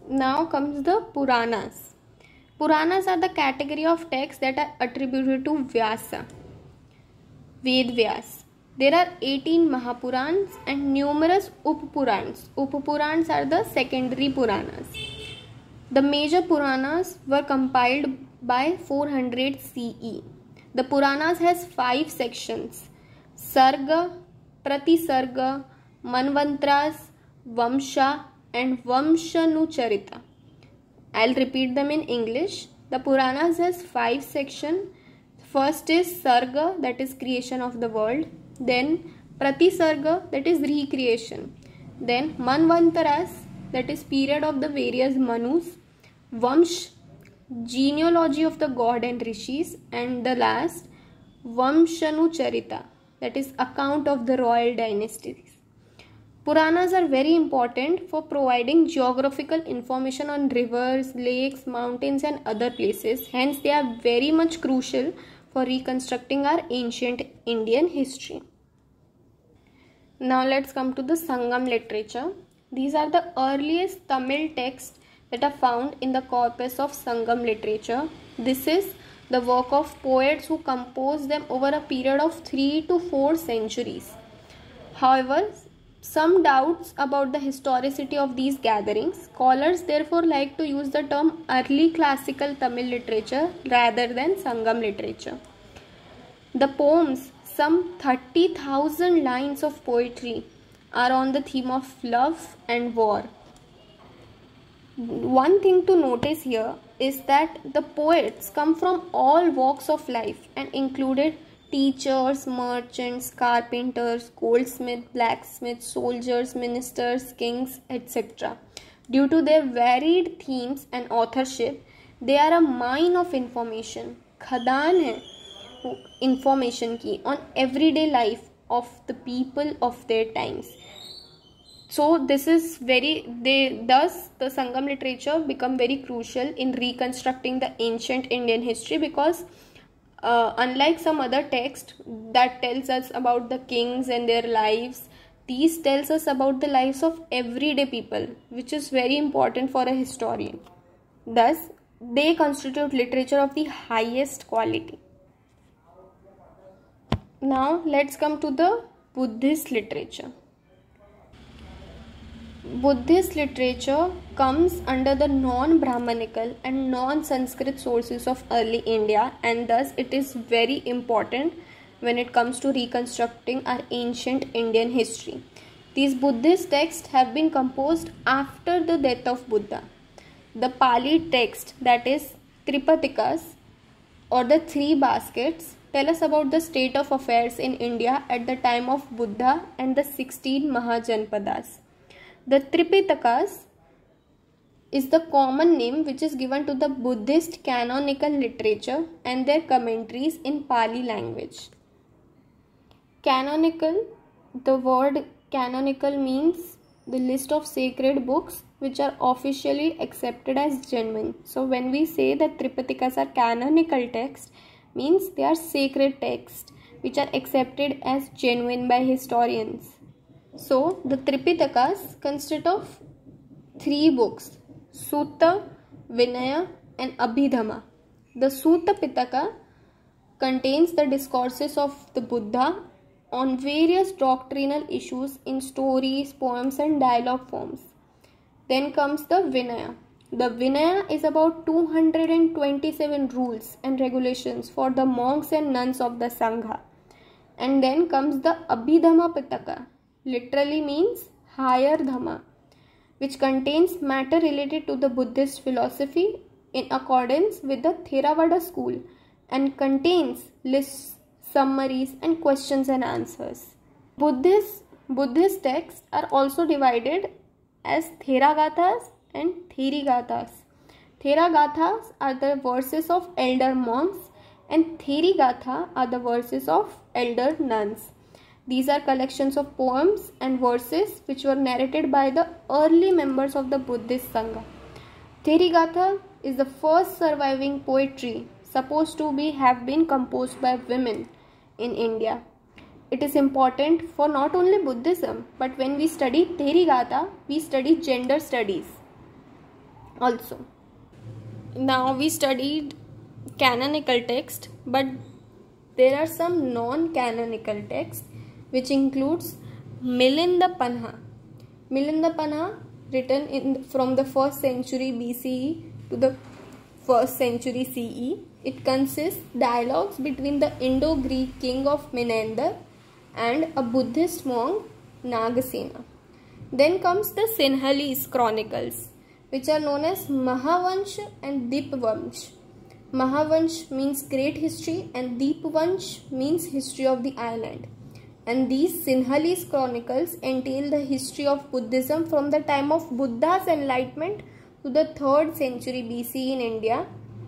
Now comes the Puranas. Puranas are the category of texts that are attributed to Vyasa, Ved Vyas. There are 18 Mahapurans and numerous Uppurans. Uppurans are the secondary Puranas. The major Puranas were compiled by 400 CE. The Puranas has 5 sections: Sarga, Pratisarga, Manvantras, Vamsha and Vamshanucharita. I'll repeat them in English. The Puranas has 5 sections. First is Sarga, that is creation of the world. Then Pratisarga, that is recreation. Then Manvantaras, that is period of the various Manus. Vamsh, genealogy of the god and rishis. And the last, Vamshanucharita, that is account of the royal dynasties. Puranas are very important for providing geographical information on rivers, lakes, mountains and other places. Hence, they are very much crucial for reconstructing our ancient Indian history. Now let's come to the Sangam literature. These are the earliest Tamil texts that are found in the corpus of Sangam literature. This is the work of poets who composed them over a period of 3 to 4 centuries. However, some doubts about the historicity of these gatherings. Scholars therefore like to use the term early classical Tamil literature rather than Sangam literature. The poems, some 30,000 lines of poetry, are on the theme of love and war. One thing to notice here is that the poets come from all walks of life and included teachers, merchants, carpenters, goldsmiths, blacksmiths, soldiers, ministers, kings, etc. Due to their varied themes and authorship, they are a mine of information. खदान है information की on everyday life of the people of their times. So this is thus the Sangam literature become very crucial in reconstructing the ancient Indian history, because unlike some other text that tells us about the kings and their lives, these tells us about the lives of everyday people, which is very important for a historian. Thus, they constitute literature of the highest quality. Now, let's come to the Buddhist literature. Buddhist literature comes under the non-Brahmanical and non-Sanskrit sources of early India, and thus it is very important when it comes to reconstructing our ancient Indian history. These Buddhist texts have been composed after the death of Buddha. The Pali text, that is Tripitakas or the three baskets, tell us about the state of affairs in India at the time of Buddha and the 16 Mahajanpadas. The Tripitakas is the common name which is given to the Buddhist canonical literature and their commentaries in Pali language. Canonical, the word canonical means the list of sacred books which are officially accepted as genuine. So when we say that Tripitakas are canonical texts, means they are sacred texts which are accepted as genuine by historians. So, the Tripitakas consist of 3 books, Sutta, Vinaya and Abhidhamma. The Sutta Pitaka contains the discourses of the Buddha on various doctrinal issues in stories, poems and dialogue forms. Then comes the Vinaya. The Vinaya is about 227 rules and regulations for the monks and nuns of the Sangha. And then comes the Abhidhamma Pitaka, literally means higher Dhamma, which contains matter related to the Buddhist philosophy in accordance with the Theravada school and contains lists, summaries and questions and answers. Buddhist texts are also divided as Theragathas and Therigathas. Theragathas are the verses of elder monks and Therigatha are the verses of elder nuns. These are collections of poems and verses which were narrated by the early members of the Buddhist Sangha. Therigatha is the first surviving poetry supposed to have been composed by women in India. It is important for not only Buddhism, but when we study Therigatha, we study gender studies. also. Now we studied canonical text, but there are some non-canonical texts which includes Milinda Panha. Milinda Panha, written from the 1st century BCE to the 1st century CE. It consists dialogues between the Indo-Greek king of Menander and a Buddhist monk, Nagasena. Then comes the Sinhalese chronicles, which are known as Mahavansh and Deepvansh. Mahavansh means great history and Deepvansh means history of the island. And these Sinhalese chronicles entail the history of Buddhism from the time of Buddha's enlightenment to the 3rd century BC in India.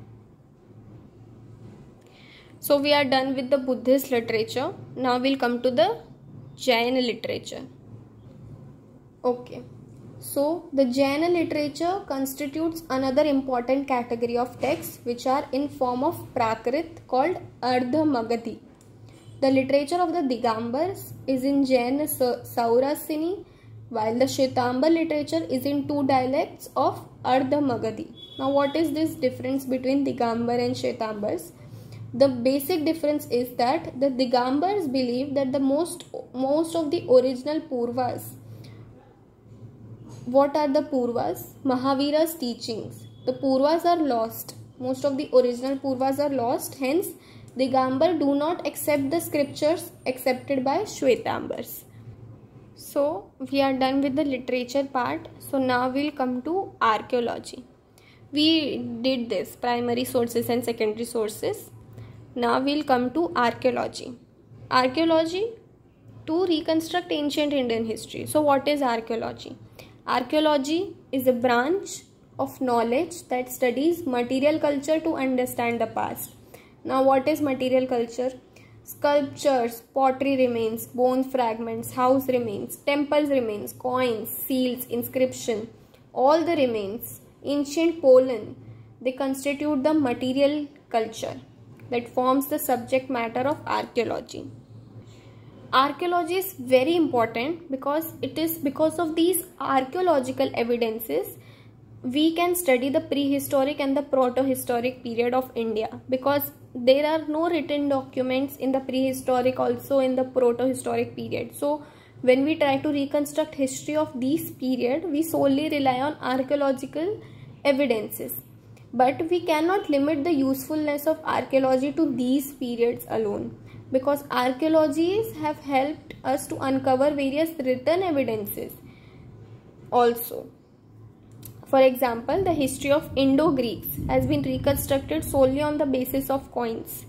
So we are done with the Buddhist literature. Now we'll come to the Jaina literature. Okay. So the Jaina literature constitutes another important category of texts which are in form of Prakrit called Ardha Magadhi. The literature of the Digambars is in Jaina Saurasini, while the Shwetambar literature is in 2 dialects of Ardha Magadhi. Now what is this difference between Digambar and Shwetambars? The basic difference is that the Digambars believe that the most of the original Purvas. What are the Purvas? Mahavira's teachings. The Purvas are lost. Most of the original Purvas are lost. Hence, Digambar do not accept the scriptures accepted by Shwetambars. So, we are done with the literature part. So, now we'll come to archaeology. We did this, primary sources and secondary sources. Now we'll come to archaeology. Archaeology to reconstruct ancient Indian history. So, what is archaeology? Archaeology is a branch of knowledge that studies material culture to understand the past. Now what is material culture? Sculptures, pottery remains, bone fragments, house remains, temples remains, coins, seals, inscription, all the remains, ancient Poland, they constitute the material culture that forms the subject matter of archaeology. Archaeology is very important because it is because of these archaeological evidences we can study the prehistoric and the protohistoric period of India, because there are no written documents in the prehistoric, also in the protohistoric period. So when we try to reconstruct history of these period, we solely rely on archaeological evidences. But we cannot limit the usefulness of archaeology to these periods alone, because archaeologists have helped us to uncover various written evidences also. For example, the history of Indo-Greeks has been reconstructed solely on the basis of coins.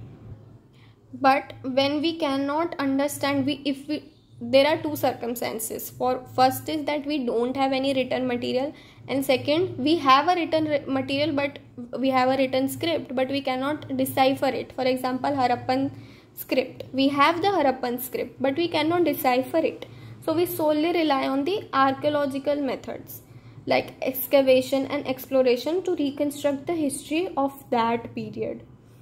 But when we cannot understand, there are 2 circumstances. First is that we don't have any written material, and second, we have a written material but we have a written script but we cannot decipher it. For example, Harappan script. We have the Harappan script but we cannot decipher it. So we solely rely on the archaeological methods like excavation and exploration to reconstruct the history of that period.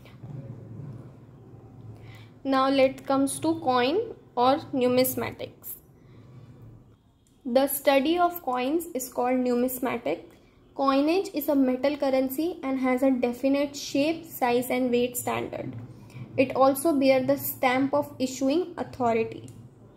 Now let's come to coin or numismatics. The study of coins is called numismatic. Coinage is a metal currency and has a definite shape, size and weight standard. It also bears the stamp of issuing authority.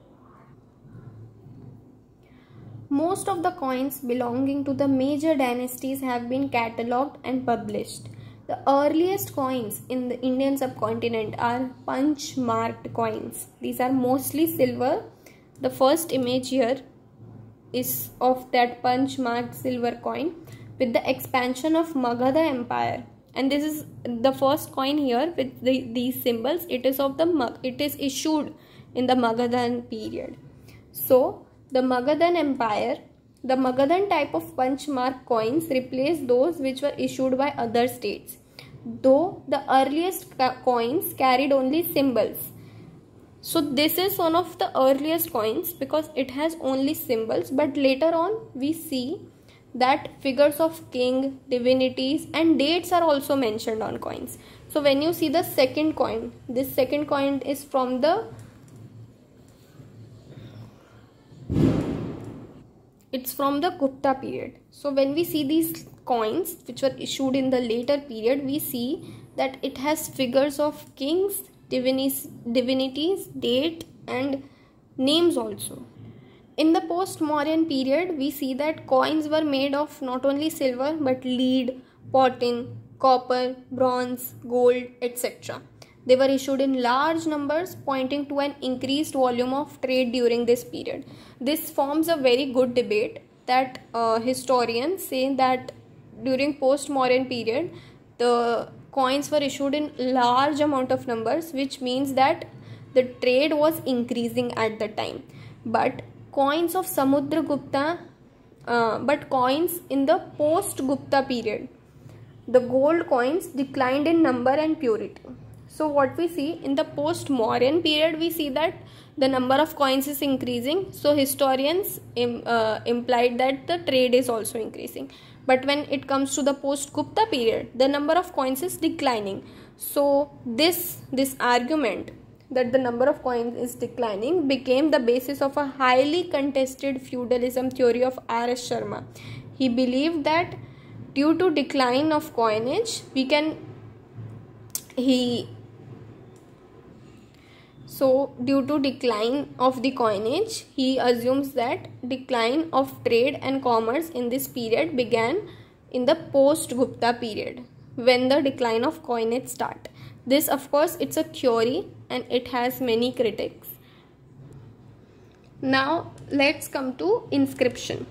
Most of the coins belonging to the major dynasties have been catalogued and published. The earliest coins in the Indian subcontinent are punch marked coins. These are mostly silver. The first image here is of that punch marked silver coin with the expansion of Magadha Empire. And this is the first coin here with these symbols. It is issued in the Magadhan period. So the Magadhan Empire, the Magadhan type of punch mark coins replaced those which were issued by other states, though the earliest coins carried only symbols. So this is one of the earliest coins because it has only symbols, but later on we see that figures of king, divinities and dates are also mentioned on coins. So when you see the second coin, this second coin is from the it's from the Gupta period. So when we see these coins which were issued in the later period, we see that it has figures of kings, divinities, date and names also. In the post-Mauryan period, we see that coins were made of not only silver but lead, potin, copper, bronze, gold, etc. They were issued in large numbers, pointing to an increased volume of trade during this period. This forms a very good debate that historians say that during post-Mauryan period, the coins were issued in large amount of numbers, which means that the trade was increasing at the time. But coins of Samudragupta, but coins in the post-Gupta period, the gold coins declined in number and purity. So what we see in the post-Mauryan period, we see that the number of coins is increasing. So historians implied that the trade is also increasing. But when it comes to the post-Gupta period, the number of coins is declining. So this argument that the number of coins is declining became the basis of a highly contested feudalism theory of R.S. Sharma. He believed that due to decline of coinage, due to decline of the coinage, he assumes that decline of trade and commerce in this period began in the post-Gupta period, when the decline of coinage started. This, of course, it's a theory and it has many critics. Now, let's come to inscription.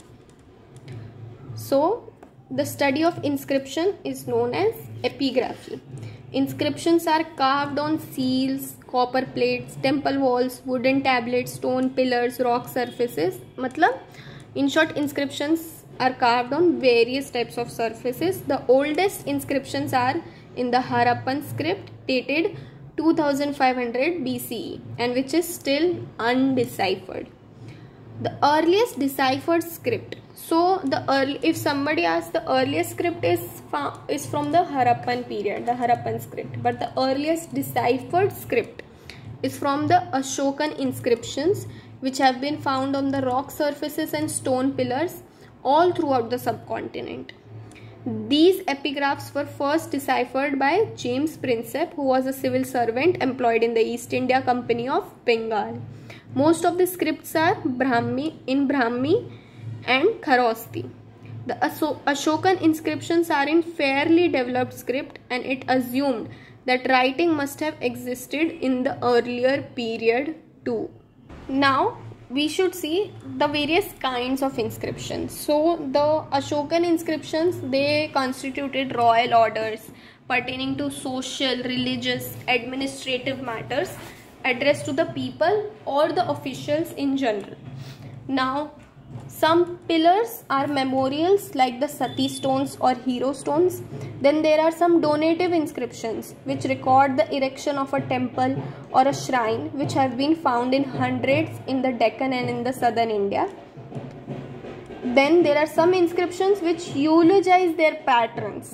So, the study of inscription is known as epigraphy. Inscriptions are carved on seals, copper plates, temple walls, wooden tablets, stone pillars, rock surfaces. In short, inscriptions are carved on various types of surfaces. The oldest inscriptions are in the Harappan script dated 2500 BCE and which is still undeciphered. The earliest deciphered script. So if somebody asks, the earliest script is from the Harappan period, the Harappan script. But the earliest deciphered script is from the Ashokan inscriptions, which have been found on the rock surfaces and stone pillars all throughout the subcontinent. These epigraphs were first deciphered by James Prinsep, who was a civil servant employed in the East India Company of Bengal. Most of the scripts are in Brahmi and Kharosthi. The Ashokan inscriptions are in fairly developed script, and it assumed that writing must have existed in the earlier period too. Now we should see the various kinds of inscriptions. So the Ashokan inscriptions, they constituted royal orders pertaining to social, religious, administrative matters addressed to the people or the officials in general. Now, some pillars are memorials like the Sati stones or hero stones. Then there are some donative inscriptions which record the erection of a temple or a shrine, which have been found in hundreds in the Deccan and in the southern India. Then there are some inscriptions which eulogize their patrons.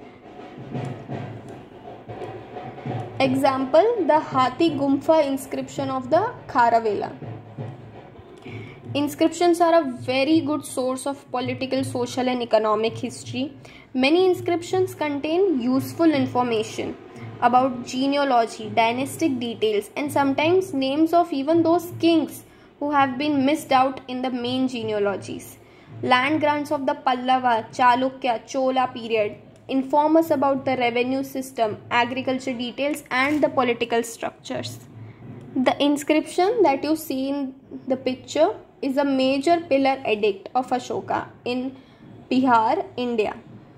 Example, the Hathi Gumpha inscription of the Kharavela. Inscriptions are a very good source of political, social and economic history. Many inscriptions contain useful information about genealogy, dynastic details and sometimes names of even those kings who have been missed out in the main genealogies. Land grants of the Pallava, Chalukya, Chola period inform us about the revenue system, agriculture details and the political structures. The inscription that you see in the picture is a major pillar edict of Ashoka in Bihar, India.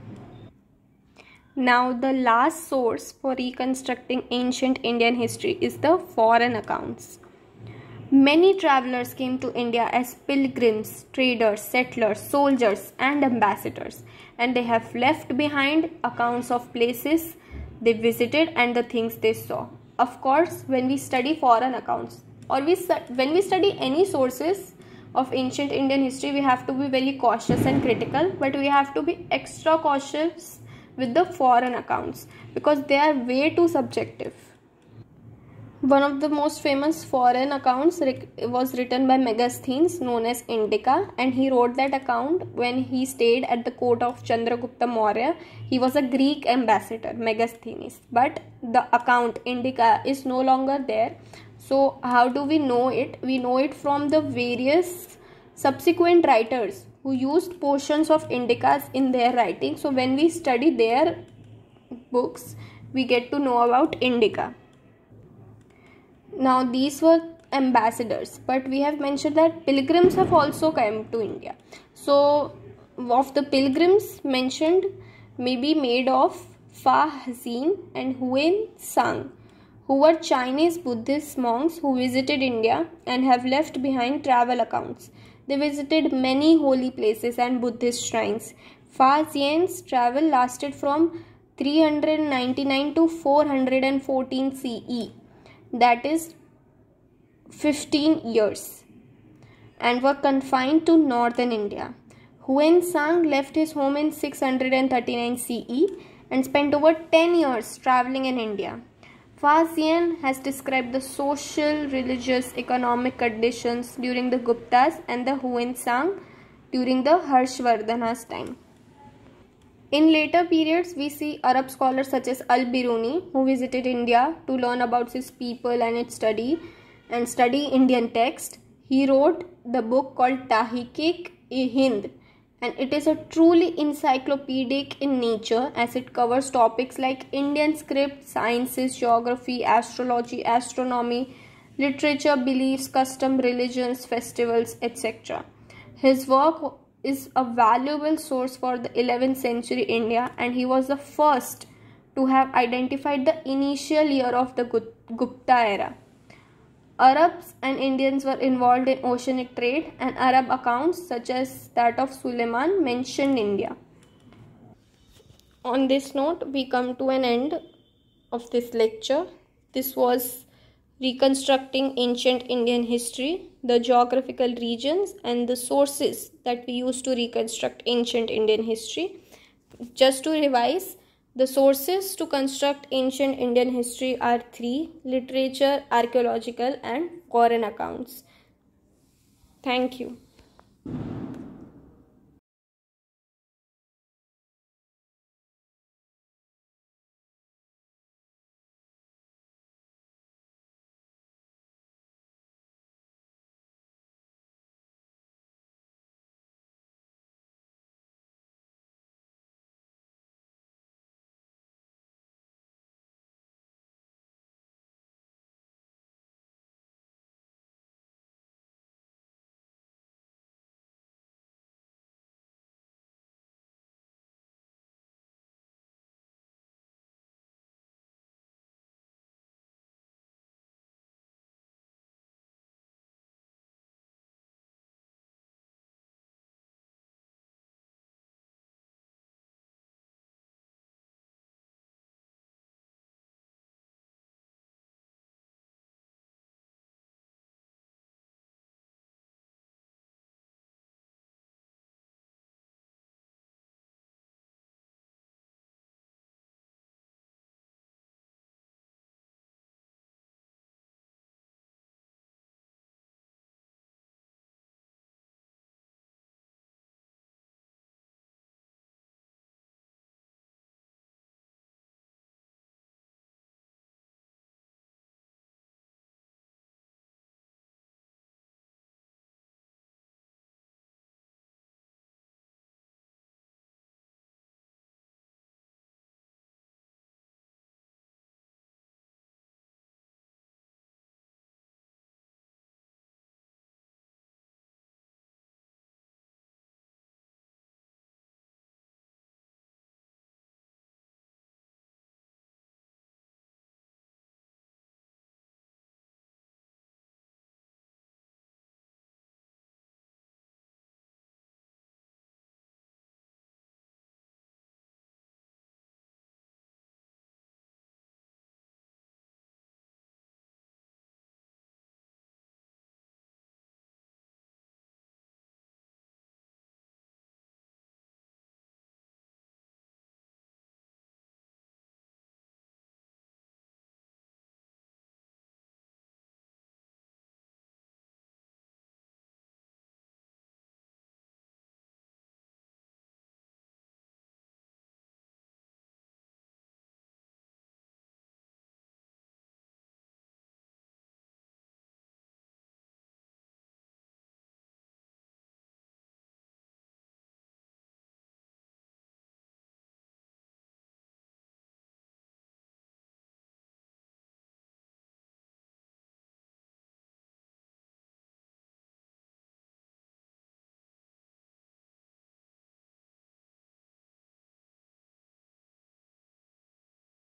Now the last source for reconstructing ancient Indian history is the foreign accounts. Many travelers came to India as pilgrims, traders, settlers, soldiers and ambassadors, and they have left behind accounts of places they visited and the things they saw. Of course, when we study foreign accounts or when we study any sources of ancient Indian history, we have to be very cautious and critical, but we have to be extra cautious with the foreign accounts because they are way too subjective. One of the most famous foreign accounts was written by Megasthenes, known as Indica, and he wrote that account when he stayed at the court of Chandragupta Maurya. He was a Greek ambassador, Megasthenes, but the account Indica is no longer there. So how do we know it? We know it from the various subsequent writers who used portions of Indicas in their writing. So when we study their books, we get to know about Indica. Now these were ambassadors, but we have mentioned that pilgrims have also come to India. So of the pilgrims mentioned may be made of Fa Hsien and Huyen Tsang, who were Chinese Buddhist monks who visited India and have left behind travel accounts. They visited many holy places and Buddhist shrines. Fa Hsien's travel lasted from 399 to 414 CE. That is 15 years, and were confined to northern India. Huyen Tsang left his home in 639 CE and spent over 10 years traveling in India. Fa Hsien has described the social, religious, economic conditions during the Guptas and the Huyen Tsang during the Harshvardhana's time. In later periods, we see Arab scholars such as Al-Biruni, who visited India to learn about its people and its study Indian text. He wrote the book called Tahqiq-e-Hind, and it is a truly encyclopedic in nature as it covers topics like Indian script, sciences, geography, astrology, astronomy, literature, beliefs, custom, religions, festivals, etc. His work is a valuable source for the 11th century India, and he was the first to have identified the initial year of the Gupta era. Arabs and Indians were involved in oceanic trade, and Arab accounts such as that of Suleiman mentioned India. On this note, we come to an end of this lecture. This was reconstructing ancient Indian history, the geographical regions and the sources that we use to reconstruct ancient Indian history. Just to revise, the sources to construct ancient Indian history are 3: literature, archaeological and foreign accounts. Thank you.